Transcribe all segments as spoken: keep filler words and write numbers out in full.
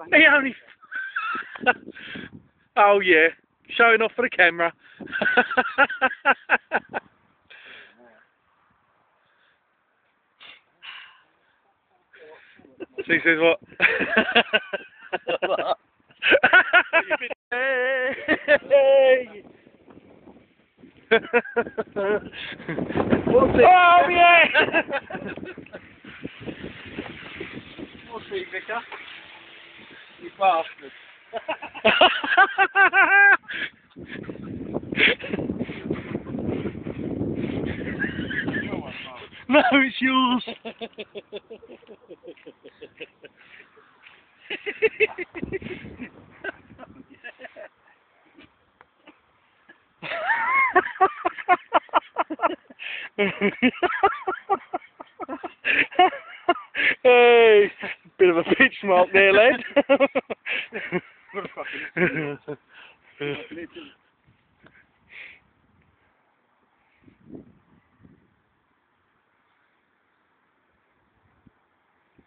He only... Oh yeah, showing off for the camera. So he says what? What? Hey, hey. Oh yeah! We'll see, Vicar. You bastard. No, it's yours. Hey, bit of a pitch mark there, lad.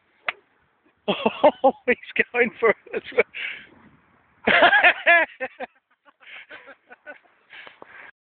Oh, he's going for it as well.